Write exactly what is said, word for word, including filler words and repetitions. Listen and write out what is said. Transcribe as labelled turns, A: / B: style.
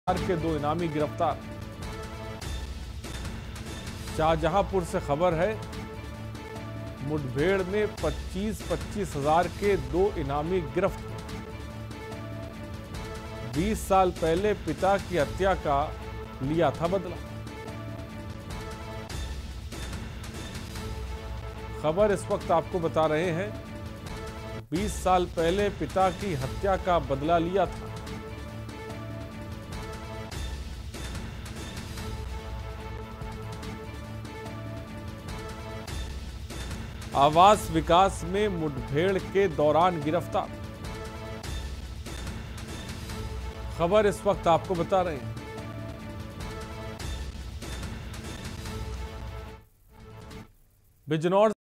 A: के दो इनामी गिरफ्तार। शाहजहांपुर से खबर है, मुठभेड़ में पच्चीस पच्चीस हजार के दो इनामी गिरफ्त। बीस साल पहले पिता की हत्या का लिया था बदला। खबर इस वक्त आपको बता रहे हैं, बीस साल पहले पिता की हत्या का बदला लिया था। आवास विकास में मुठभेड़ के दौरान गिरफ्तार। खबर इस वक्त आपको बता रहे हैं। बिजनौर